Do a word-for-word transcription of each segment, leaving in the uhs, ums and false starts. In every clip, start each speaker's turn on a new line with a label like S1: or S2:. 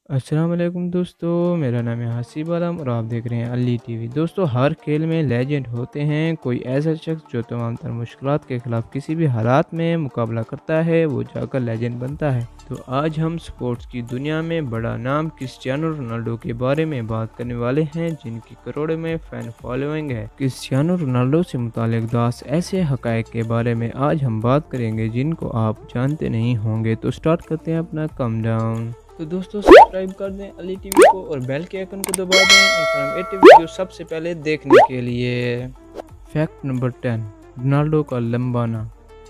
S1: السلام علیکم دوستو، میرا نام ہے حسیب عالم اور آپ دیکھ رہے ہیں علی ٹی وی۔ دوستو، ہر کھیل میں لیجنڈ ہوتے ہیں، کوئی ایسا شخص جو تمام تر مشکلات کے خلاف کسی بھی حالات میں مقابلہ کرتا ہے وہ جا کر لیجنڈ بنتا ہے۔ تو آج ہم سپورٹس کی دنیا میں بڑا نام کرسچیانو رونالڈو کے بارے میں بات کرنے والے ہیں، جن کی کروڑوں میں فین فالوئنگ ہے۔ کرسچیانو رونالڈو سے متعلق دس ایسے حقائق کے بارے میں آج ہم بات کریں گے جن کو آپ جانتے نہیں ہوں گے۔ تو سٹارٹ کرتے ہیں اپنا کم ڈاؤن۔ تو دوستو، سبسکرائب کر دیں علی ٹی وی کو اور بیل کے آئیکن کو دبا دیں انفارمیٹیو ویڈیو سب سے پہلے دیکھنے کے لیے۔ فیکٹ نمبر ٹین، رونالڈو کا لمبا نام۔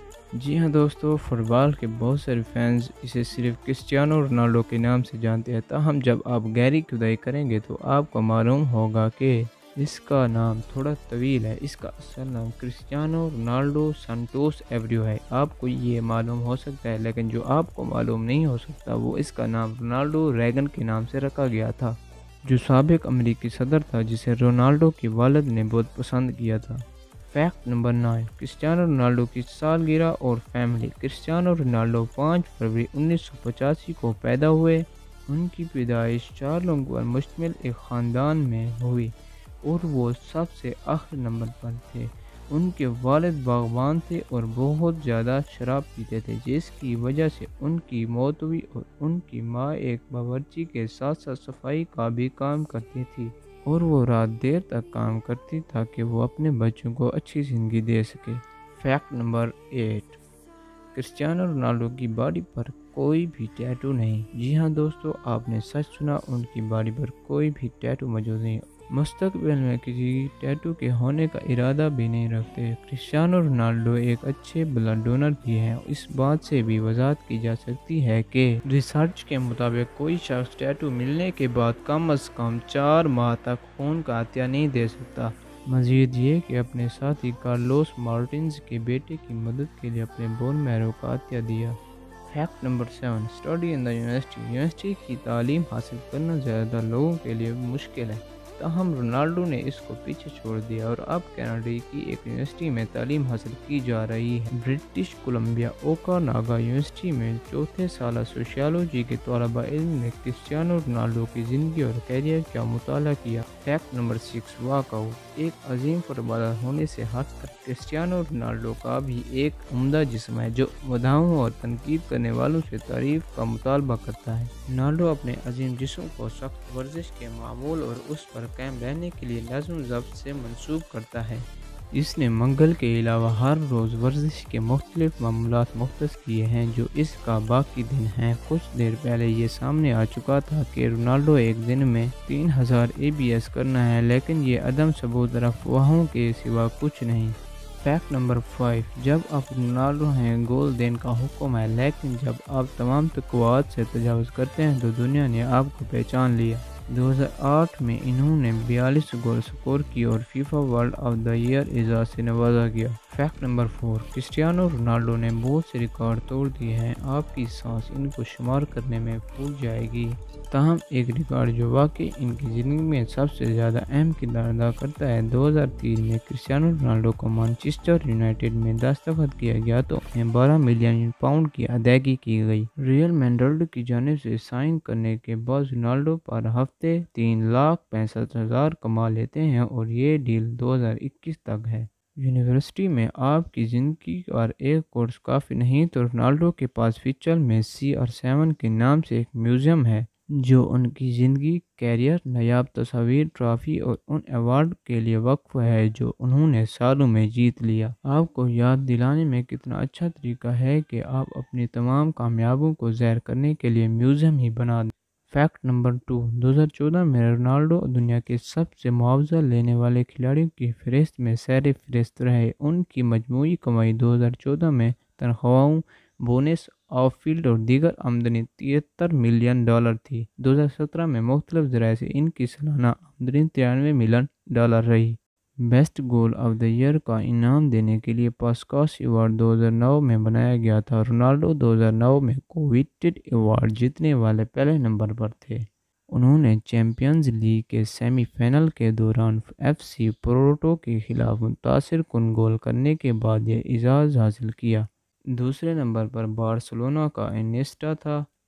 S1: جی ہاں دوستو، فٹ بال کے بہت سارے فینز اسے صرف کرسچیانو رونالڈو کے نام سے جانتے ہیں، تاہم جب آپ گہری کھدائی کریں گے تو آپ کو معلوم ہوگا کہ اس کا نام تھوڑا طویل ہے۔ اس کا اصل نام کرسچیانو رونالڈو سانٹوس ایوریو ہے۔ آپ کو یہ معلوم ہو سکتا ہے، لیکن جو آپ کو معلوم نہیں ہو سکتا وہ اس کا نام رونالڈو ریگن کے نام سے رکھا گیا تھا، جو سابق امریکی صدر تھا جسے رونالڈو کے والد نے بہت پسند کیا تھا۔ Fact number nine, Cristiano Ronaldo کی سالگرہ اور فیملی۔ کرسچیانو رونالڈو پانچ فروری انیس سو پچاسی کو پیدا ہوئے۔ ان کی پیدائش چار لوگوں پر مشتمل ایک خاندان میں ہوئی اور وہ سب سے آخر نمبر پر تھے۔ ان کے والد باغبان تھے اور بہت زیادہ شراب پیتے تھے، جس کی وجہ سے ان کی موت ہوئی، اور ان کی ماں ایک باورچی کے ساتھ ساتھ صفائی کا بھی کام کرتی تھی اور وہ رات دیر تک کام کرتی تاکہ وہ اپنے بچوں کو اچھی زندگی دے سکے۔ Fact number eight, Cristiano Ronaldo کی باڈی پر کوئی بھی ٹیٹو نہیں۔ جی ہاں دوستو، آپ نے سچ سنا، ان کی باڈی پر کوئی بھی ٹیٹو موجود نہیں، مستقبل میں کسی ٹیٹو کے ہونے کا ارادہ بھی نہیں رکھتے۔ کرسچیانو رونالڈو ایک اچھے بلڈ ڈونر بھی ہیں۔ اس بات سے بھی وضاحت کی جا سکتی ہے کہ ریسرچ کے مطابق کوئی شخص ٹیٹو ملنے کے بعد کم از کم چار ماہ تک خون کا عطیہ نہیں دے سکتا۔ مزید یہ کہ اپنے ساتھی کارلوس مارٹینز کے بیٹے کی مدد کے لیے اپنے بون میرو کا عطیہ دیا۔ Fact number seven, study in the university. University کی تعلیم حاصل کرنا زیادہ لوگوں کے لیے مشکل ہے، تاہم رونالڈو نے اس کو پیچھے چھوڑ دیا اور اب کینیڈا کی ایک یونیورسٹی میں تعلیم حاصل کی جا رہی ہے۔ برٹش کولمبیا اوکاناگا یونیورسٹی میں چوتھے سالہ سوشیالوجی کے طالبہ علم نے کرسچیانو رونالڈو کی زندگی اور کیریئر کا مطالعہ کیا۔ Fact number six, walk out. ایک عظیم فٹ بالر ہونے سے ہٹ کر کرسچیانو رونالڈو کا بھی ایک عمدہ جسم ہے جو مداحوں اور تنقید کرنے والوں سے تعریف کا مطالبہ کرتا ہے۔ رونالڈو اپنے عظیم جسم کو سخت ورزش کے معمول اور اس پر قائم رہنے کے لیے نظم و ضبط سے منسوب کرتا ہے۔ اس نے منگل کے علاوہ ہر روز ورزش کے مختلف معمولات مختص کیے ہیں جو اس کا باقی دن ہیں۔ کچھ دیر پہلے یہ سامنے آ چکا تھا کہ رونالڈو ایک دن میں تین ہزار اے بی ایس کرنا ہے، لیکن یہ عدم ثبوت افواہوں کے سوا کچھ نہیں۔ فیکٹ نمبر فائیو، جب آپ رونالڈو ہیں گول دین کا حکم ہے، لیکن جب آپ تمام توقعات سے تجاوز کرتے ہیں تو دنیا نے آپ کو پہچان لیا۔ دو ہزار آٹھ میں انہوں نے بیالیس گول سکور کی اور FIFA world of the year اعزاز سے نوازا گیا۔ Fact number four, Cristiano Ronaldo نے بہت سے ریکارڈ توڑ دیے ہیں، آپ کی سانس ان کو شمار کرنے میں پھوٹ جائے گی۔ تاہم ایک ریکارڈ جو واقعی ان کی زندگی میں سب سے زیادہ اہم کردار ادا کرتا ہے، دو ہزار تین میں کرسچیانو رونالڈو کو مانچسٹر یونائیٹڈ میں دستخط کیا گیا تو انہیں بارہ ملین پاؤنڈ کی ادائیگی کی گئی۔ ریئل میڈرڈ کی جانب سے سائن کرنے کے بعد رونالڈو پر ہفتے تین لاکھ پینسٹھ ہزار کما لیتے ہیں اور یہ ڈیل دو ہزار اکیس تک ہے۔ یونیورسٹی میں آپ کی زندگی پر ایک کورس کافی نہیں تو رونالڈو کے پاس فیچل میں سی آر سیون کے نام سے ایک میوزیم ہے جو ان کی زندگی، کیریئر، نایاب تصاویر، ٹرافی اور ان ایوارڈ کے لیے وقف ہے جو انہوں نے سالوں میں جیت لیا۔ آپ کو یاد دلانے میں کتنا اچھا طریقہ ہے کہ آپ اپنی تمام کامیابیوں کو ظاہر کرنے کے لیے میوزیم ہی بنا دیں۔ فیکٹ نمبر ٹو، دو ہزار چودہ میں رونالڈو دنیا کے سب سے معاوضہ لینے والے کھلاڑیوں کی فہرست میں سیر فہرست رہے۔ ان کی مجموعی کمائی دو ہزار چودہ میں تنخواہوں، بونس، آف فیلڈ اور دیگر آمدنی تہتر ملین ڈالر تھی۔ دو ہزار سترہ میں مختلف ذرائع سے ان کی سالانہ آمدنی ترانوے ملین ڈالر رہی۔ Best goal of the year کا انعام دینے کے لیے پاسکاس ایوارڈ دو ہزار نو میں بنایا گیا تھا۔ رونالڈو دو ہزار نو میں کوویٹڈ ایوارڈ جیتنے والے پہلے نمبر پر تھے۔ انہوں نے چیمپئنز لیگ کے سیمی فائنل کے دوران ایف سی پورٹو کے خلاف متاثر کن گول کرنے کے بعد یہ اعزاز حاصل کیا۔ دوسرے نمبر پر بارسلونا کا انیسٹا تھا۔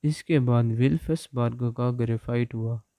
S1: اس کے بعد ولفس بارگو کا گریفائٹ ہوا۔